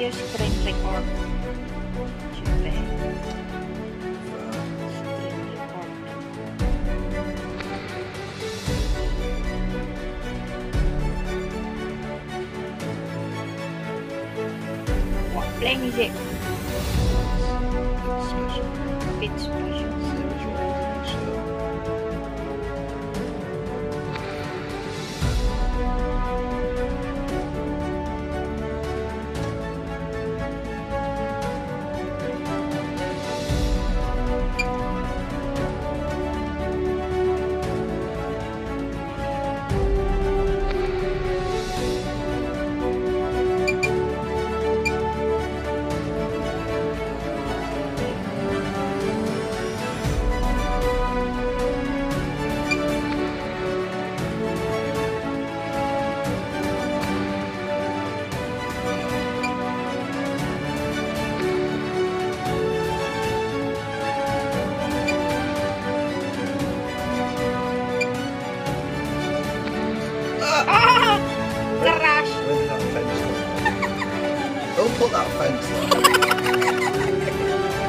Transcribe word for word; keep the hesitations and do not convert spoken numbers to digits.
je screen record. Coba. Screen record. Wah, play music. Bit special. Ah! Crash! Where did that fence go? Don't put that fence there.